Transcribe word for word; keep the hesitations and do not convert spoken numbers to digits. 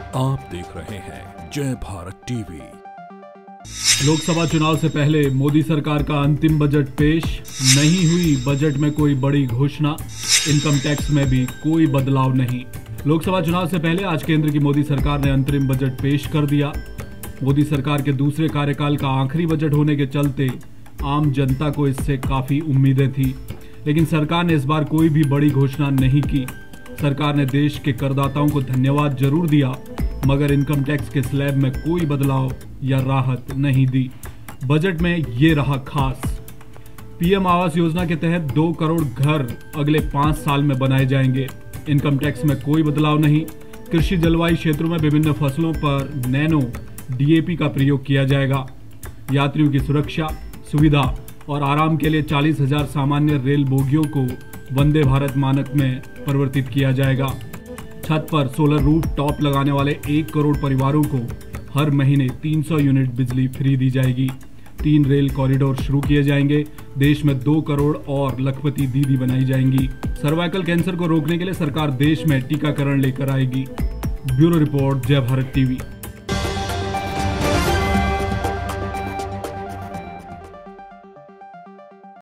आप देख रहे हैं जय भारत टीवी। लोकसभा चुनाव से पहले मोदी सरकार का अंतिम बजट पेश। नहीं हुई बजट में कोई बड़ी घोषणा, इनकम टैक्स में भी कोई बदलाव नहीं। लोकसभा चुनाव से पहले आज केंद्र की मोदी सरकार ने अंतरिम बजट पेश कर दिया। मोदी सरकार के दूसरे कार्यकाल का आखिरी बजट होने के चलते आम जनता को इससे काफी उम्मीदें थी, लेकिन सरकार ने इस बार कोई भी बड़ी घोषणा नहीं की। सरकार ने देश के करदाताओं को धन्यवाद जरूर दिया, मगर इनकम टैक्स के स्लैब में कोई बदलाव या राहत नहीं दी। बजट में ये रहा खास। पीएम आवास योजना के तहत दो करोड़ घर अगले पांच साल में बनाए जाएंगे। इनकम टैक्स में कोई बदलाव नहीं। कृषि जलवायु क्षेत्रों में विभिन्न फसलों पर नैनो डीएपी का प्रयोग किया जाएगा। यात्रियों की सुरक्षा, सुविधा और आराम के लिए चालीस हजार सामान्य रेल बोगियों को वंदे भारत मानक में परिवर्तित किया जाएगा। छत पर सोलर रूफ टॉप लगाने वाले एक करोड़ परिवारों को हर महीने तीन सौ यूनिट बिजली फ्री दी जाएगी। तीन रेल कॉरिडोर शुरू किए जाएंगे। देश में दो करोड़ और लखपति दीदी बनाई जाएंगी। सर्वाइकल कैंसर को रोकने के लिए सरकार देश में टीकाकरण लेकर आएगी। ब्यूरो रिपोर्ट, जय भारत टीवी।